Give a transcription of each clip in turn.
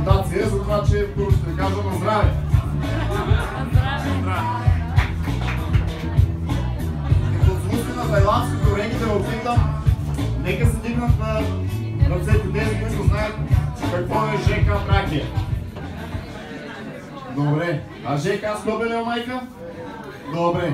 рекомендация за това, че първо ще ви кажа на здраве. Като слушате на тайландското ренги да опитам, нека се дигнат на ръцете тези, които знаят какво е ЖК Тракия. Добре. А ЖК Скопие ли, майка? Добре.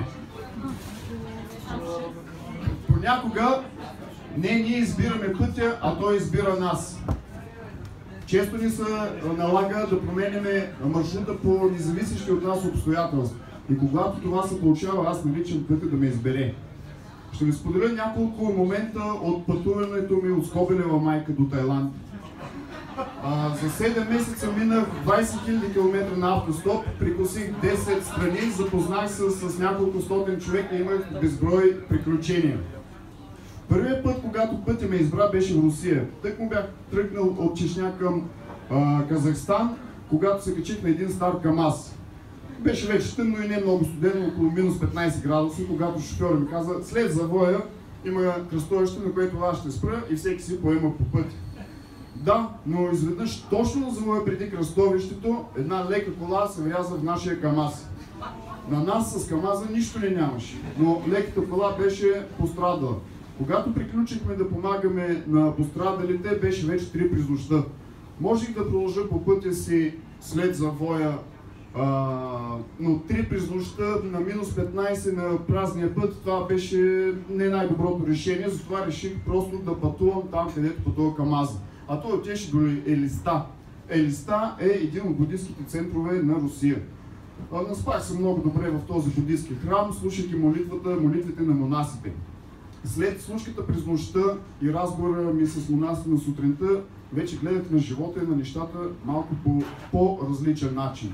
Понякога не ние избираме пътя, а той избира нас. Често ни се налага да променяме маршрута по независещи от нас обстоятелства. И когато това се получава, аз наричам пътя да ме избере. Ще ви споделя няколко момента от пътуването ми от Скобелева майка до Тайланд. За 7 месеца минах 20 000 км на автостоп, прекусих 10 страни, запознах се с няколко стотин човека и имах безброй приключения. Първият път, когато пътя ме избра, беше в Русия. Тък му бях тръгнал от Чечня към Казахстан, когато се качих на един стар КамАЗ. Беше вече тъмно и не много студено, около минус 15 градуса, когато шофьорът ми каза: след завоя има кръстовище, на което аз ще спра и всеки си поема по пътя. Да, но изведнъж точно на завоя преди кръстовището една лека кола се вряза в нашия КамАЗ. На нас с КамАЗа нищо не нямаше, но леката кола беше пострадала. Когато приключихме да помагаме на пострадалите, беше вече 3 през нощта. Можех да продължа по пътя си след завоя, но 3 през нощта на минус 15 на празния път, това беше не най-доброто решение, затова реших просто да пътувам там, където пътува КамАЗа. А той отеше до Елиста. Елиста е един от буддийските центрове на Русия. Наспах се много добре в този буддийски храм, слушайки молитвите на монасите. След случката през нощта и разговора ми с монасите на сутринта, вече гледах на живота и на нещата малко по различен начин.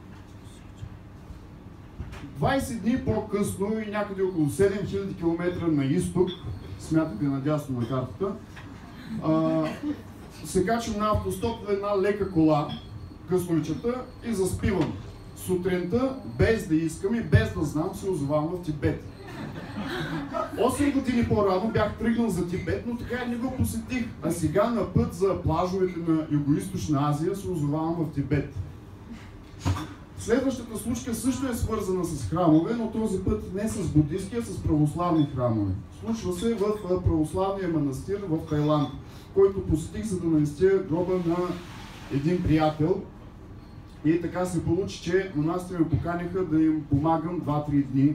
20 дни по-късно и някъде около 7000 км на изток, смятате надясно на картата, се качвам на автостоп в една лека кола, късно вечерта, и заспивам. Сутринта, без да искам и без да знам, се озовавам в Тибет. 8 години по-рано бях тръгнал за Тибет, но така и не го посетих. А сега на път за плажовете на Югоизточна Азия се озовавам в Тибет. Следващата случка също е свързана с храмове, но този път не с буддийски, а с православни храмове. Случва се в православния манастир в Тайланд, който посетих, за да навестя гроба на един приятел. И така се получи, че монасите ме поканиха да им помагам 2-3 дни.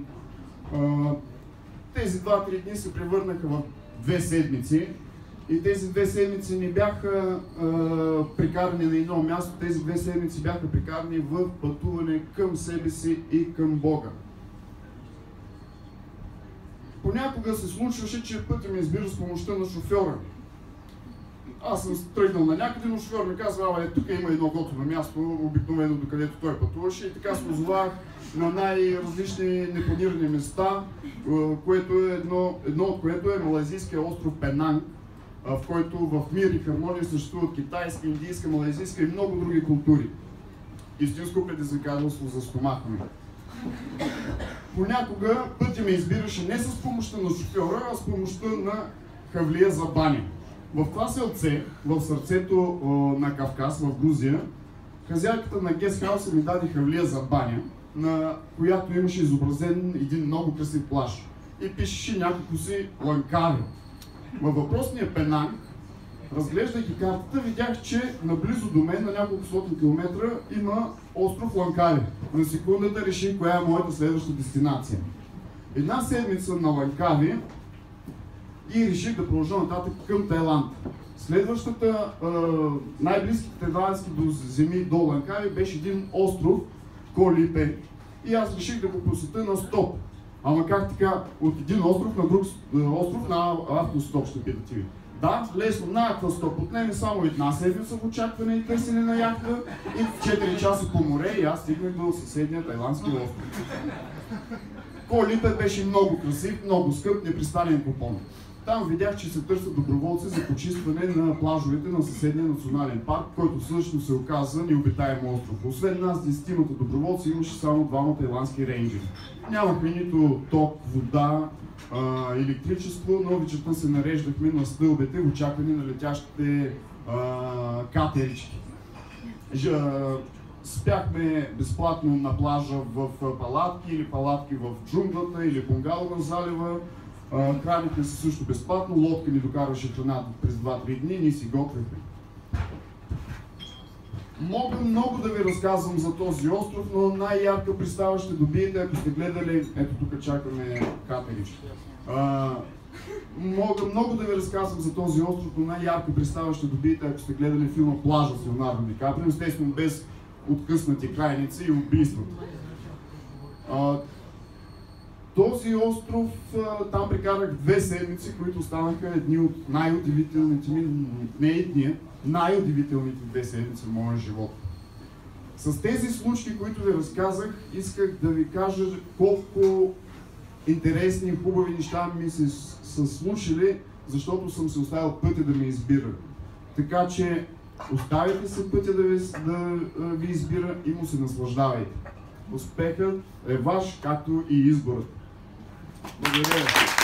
Тези 2-3 дни се превърнаха в 2 седмици. И тези 2 седмици не бяха прекарани на едно място, тези 2 седмици бяха прекарани в пътуване към себе си и към Бога. Понякога се случваше, че пътя ми избира с помощта на шофьора. Аз съм тръгнал на някъде, но шофьор ми казва: тук има едно готово място, обикновено докъдето той пътуваше, и така се озовах на най-различни непланирани места, едно от което е малайзийския остров Пенанг, в който в мир и хармония съществуват китайска, индийска, малайзийска и много други култури. Истинско предизвикателство за стомаха ми. Понякога пътя ме избираше не с помощта на шофьора, а с помощта на хавлия за баня. В това селце, в сърцето на Кавказ, в Грузия, хазяйката на гестхауса ми даде хавлия за баня, на която имаше изобразен един много красив плаж. И пишеше няколко си Ланкави. Във въпросния Пенанг, разглеждайки картата, видях, че наблизо до мен, на няколко сотни километра, има остров Ланкави. На секундата реших коя е моята следваща дестинация. Една седмица на Ланкави и реших да продължа нататък към Тайланд. Следващата, най-близките тайландски до земи до Ланкави беше един остров, Ко Липе, и аз реших да го посетя на стоп. Ама как така, от един остров на друг остров на автостоп, ще питате ви? Да, лесно, на автостоп отнеме само една седмица в очакване и търсене на яхта и 4 часа по море, и аз стигнах до съседния тайландски остров. Ко Липе беше много красив, много скъп, непристанен купон. Там видях, че се търсят доброволци за почистване на плажовете на съседния национален парк, който всъщност се оказа необитаем остров. Освен нас, 10-тимата доброволци, имаше само 2 тайландски рейнджери. Нямахме нито ток, вода, електричество, но вечерта се нареждахме на стълбите в очакване на летящите катерички. Спяхме безплатно на плажа в палатки или палатки в джунглата или бунгало на залива. Хранихме се също безплатно, лодка ни докарваше храната през 2-3 дни, ние си готвихме. Мога много да ви разказвам за този остров, но най-ярка представа ще добиете, ако сте гледали, ето тук чакаме катери. Мога много да ви разказвам за този остров, но най-ярка представа ще добиете, ако сте гледали филма Плажа с Леонардо Ди Каприо, естествено без откъснати крайници и убийството. Този остров, там прекарах 2 седмици, които станаха едни от най-удивителните ми, не едни, най-удивителните 2 седмици в моя живот. С тези случаи, които ви разказах, исках да ви кажа колко интересни и хубави неща ми са случили, защото съм се оставил пътя да ме избира. Така че оставяйте се пътя да ви избира и му се наслаждавайте. Успехът е ваш, както и изборът. Благодаря.